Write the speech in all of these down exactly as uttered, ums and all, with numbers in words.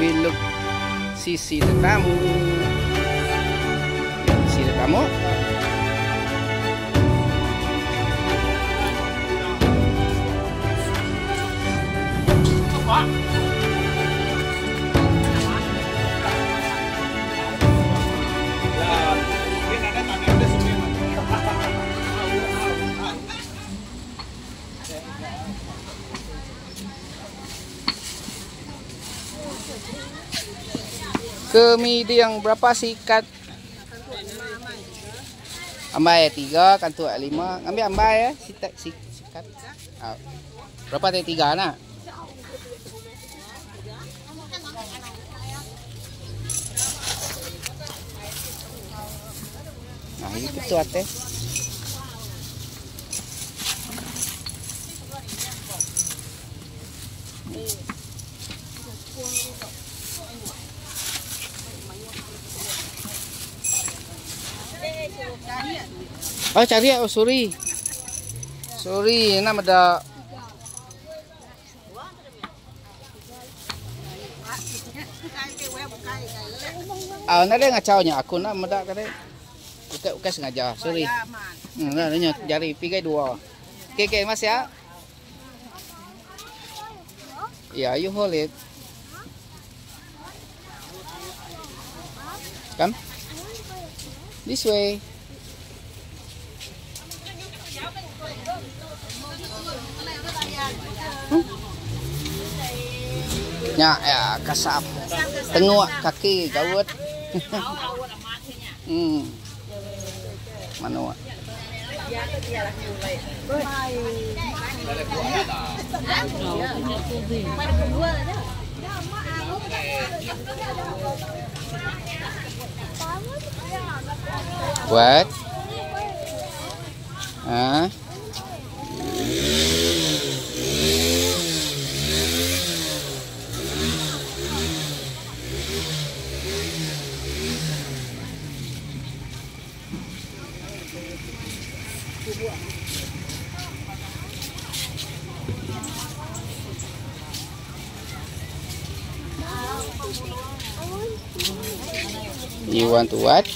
overlook sisi tamu. Sisi tamu. Kemudian berapa sikat? Ambai tiga, kantu lima. Ambil ambai ya, sikat sikat. Ah. Berapa tadi tiga nak? Nah, ini betul teh. Oh cari oh sorry sorry nama ada ah nade ngacaunya aku nak meda kade buka buka sengaja sorry nah nanya jari pigai dua oke oke mas ya ya you hold it come this way. Hmm? Ya, ya kasap. Tengok kaki gawat. Hmm. Mana? What? Hah? You want to what?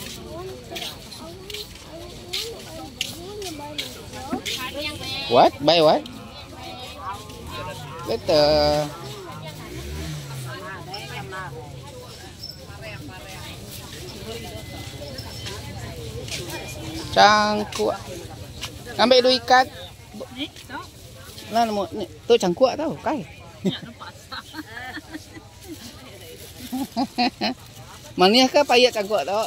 What? Buy what? Later. Cangkuk. Ambil dua ikat. Lah nemu ni tu cangkuk tau, kai. Manis ke payat cangkuk tau?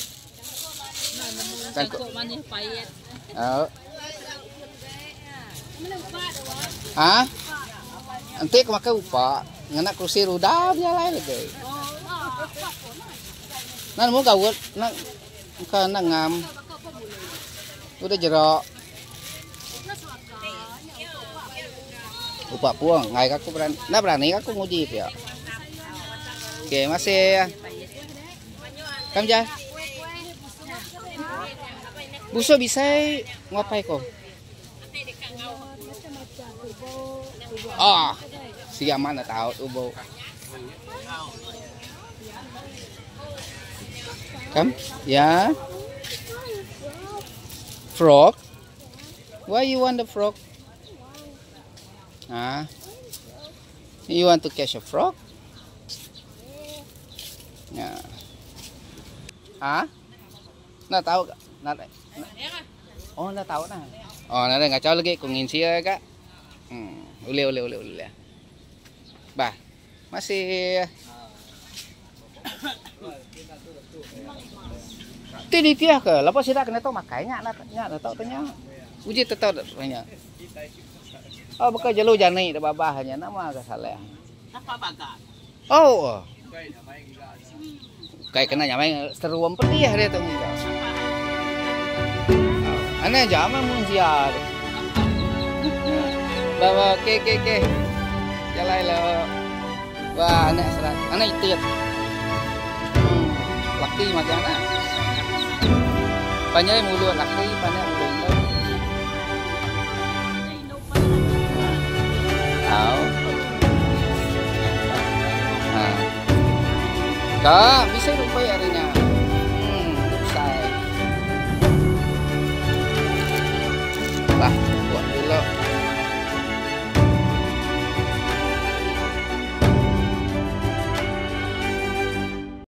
Cangkuk manis payat. Oh. Hah? Nanti aku makan upak. Nganak kursi roda dia lain lagi. Nan mau gawat, nak kan nak ngam. Udah jerok. Upak puang, ngai aku berani. Nah berani aku nguji ya. Oke, masih. Kam ja. Buso bisa ngapai kok? Ah, siapa mana tahu ubo. Come, yeah. Frog. Why you want the frog? Ah, you want to catch a frog? Yeah. Ah? Nah tahu gak? Nah, oh, nah tahu nah. Oh, nah nggak tahu lagi kungin sia kak. Hmm, ule ule ule ule. Bah, masih. Tadi dia ke, lepas sih tak kena tahu makanya nak nak tahu tanya. Uji tahu tanya. Oh, bukan jalur jani dah babahnya nama ke salah. Apa bagat? Oh. Kayak kena nyamai seruam pedih dia tu. Aneh jaman munziar. Bawa ke ke ke. Jalai lah. Wah, anak serat. Anak itu ya. Hmm, laki macam mana? Panjang mulut laki, panjang mulut. Tahu. Nah. Kak, bisa lupa ya harinya. Hmm, selesai. Lah.